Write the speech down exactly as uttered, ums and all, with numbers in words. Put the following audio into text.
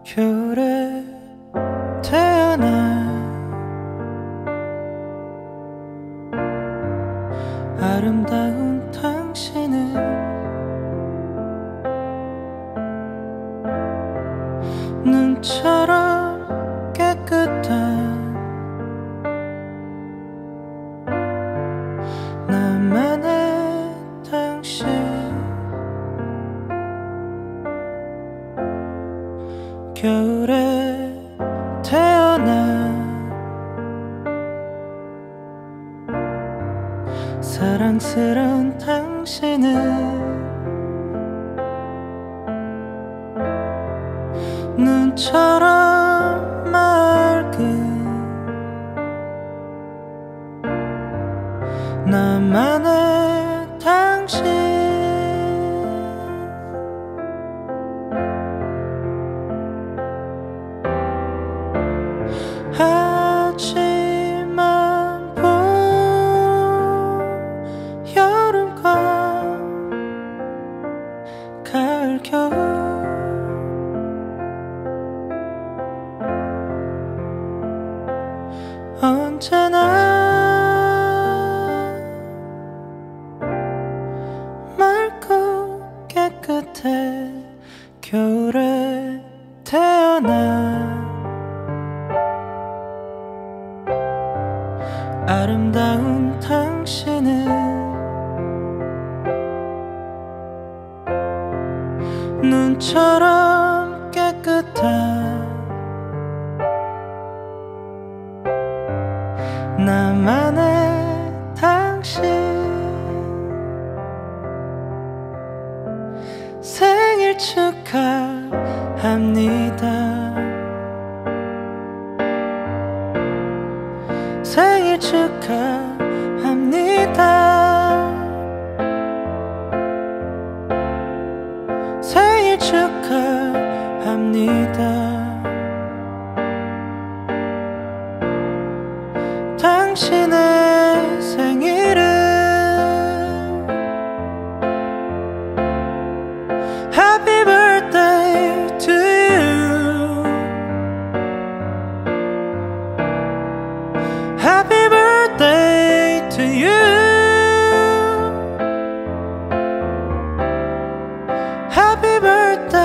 겨울에 태어나 아름다운 당신은 눈처럼 깨끗한 나만의 당신. 겨울에 태어나 사랑스러운 당신은 눈처럼 맑은 나만의 당신. 하지만 봄, 여름과 가을, 겨울 언제나 맑고 깨끗해. 겨울에 태어나 아름다운 당신은 눈처럼 깨끗한 나만의 당신. 생일 축하합니다. 생일 축하합니다. 생일 축하합니다. 당신의 생일은 Happy birthday to you. Happy birthday to you. Happy birthday.